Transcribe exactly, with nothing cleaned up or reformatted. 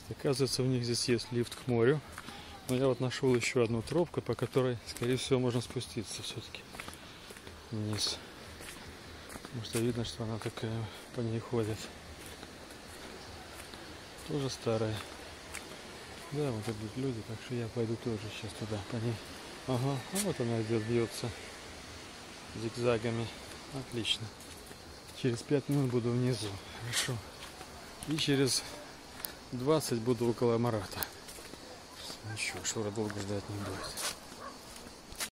Оказывается, у них здесь есть лифт к морю. Но я вот нашел еще одну тропку, по которой, скорее всего, можно спуститься все-таки вниз. Потому что видно, что она такая, по ней ходит. Тоже старая. Да, вот идут люди, так что я пойду тоже сейчас туда, по ней. Ага, а вот она идет, бьется зигзагами. Отлично. Через пять минут буду внизу. Хорошо. И через двадцать буду около Марата. Ничего, Шура долго ждать не будет.